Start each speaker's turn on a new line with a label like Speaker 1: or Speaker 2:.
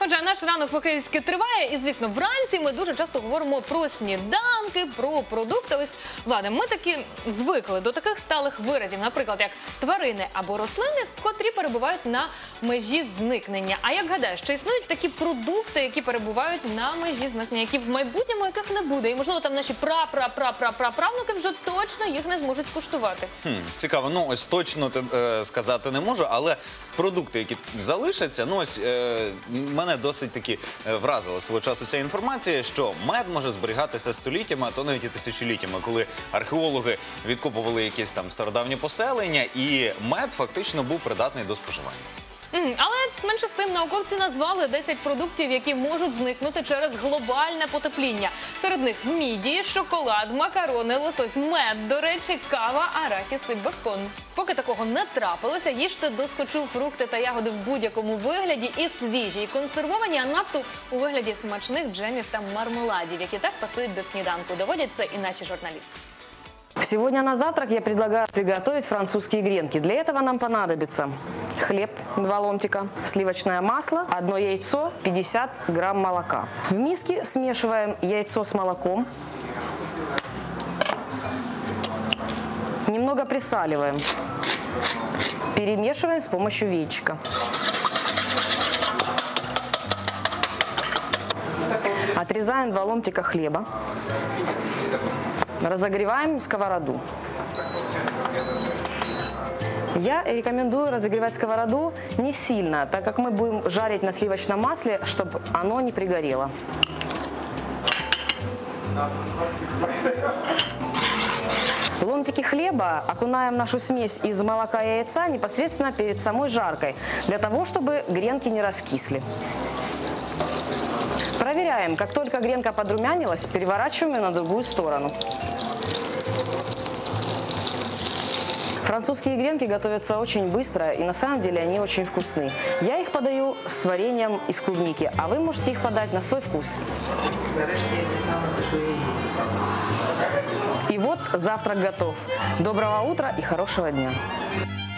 Speaker 1: Отже, наш ранок по-київськи триває, і, звісно, вранці ми дуже часто говоримо про сніданки, про продукти. Ось, Владе, ми таки звикли до таких сталих виразів, наприклад, як тварини або рослини, котрі перебувають на межі зникнення. А як гадаєш, чи існують такі продукти, які перебувають на межі зникнення, які в майбутньому яких не буде? І, можливо, там наші правнуки вже точно їх не зможуть скуштувати.
Speaker 2: Цікаво. Ну, ось точно сказати не можу, але продукти, які залишаться, ну, ось мене досить таки вразила свого часу ця інформація, що мед може зберігатися століттями, а то навіть і тисячоліттями, коли археологи відкопували якісь там стародавні поселення, і мед фактично був придатний до споживання.
Speaker 1: Але менше з тим науковці назвали 10 продуктів, які можуть зникнути через глобальне потепління. Серед них мідії, шоколад, макарони, лосось, мед, до речі, кава, арахіс і бекон. Поки такого не трапилося, їжте досхочу фрукти та ягоди в будь-якому вигляді, і свіжі, і консервовані, а надто у вигляді смачних джемів та мармеладів, які так пасують до сніданку. Доводять це і наші журналісти.
Speaker 3: Сегодня на завтрак я предлагаю приготовить французские гренки. Для этого нам понадобится хлеб 2 ломтика, сливочное масло, 1 яйцо, 50 грамм молока. В миске смешиваем яйцо с молоком, немного присаливаем, перемешиваем с помощью венчика. Отрезаем 2 ломтика хлеба. Разогреваем сковороду. Я рекомендую разогревать сковороду не сильно, так как мы будем жарить на сливочном масле, чтобы оно не пригорело. Ломтики хлеба окунаем в нашу смесь из молока и яйца непосредственно перед самой жаркой, для того, чтобы гренки не раскисли. Проверяем, как только гренка подрумянилась, переворачиваем ее на другую сторону. Французские гренки готовятся очень быстро, и на самом деле они очень вкусны. Я их подаю с вареньем из клубники, а вы можете их подать на свой вкус. И вот завтрак готов. Доброго утра и хорошего дня!